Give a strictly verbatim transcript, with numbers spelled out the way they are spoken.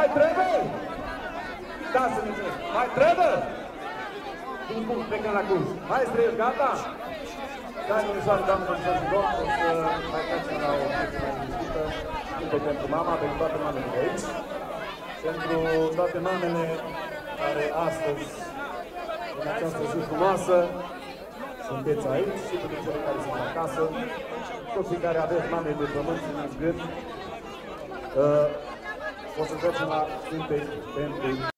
trebuie? Da, să ne înțeleg. Mai trebuie? Din cum plecăm la curs. Maestre, gata? Da, domnișoare, doamne, domnișoare și domn, o să mai trecem la o chestie mai liniștită. Încă pentru mama, pentru toate mamele de aici. Pentru toate mamele care astăzi, în această zi frumoasă, sunteți aici și pentru cele care sunt acasă, toți care aveți mame de pământ și în gând, uh, o să trecem la Sfinte pentru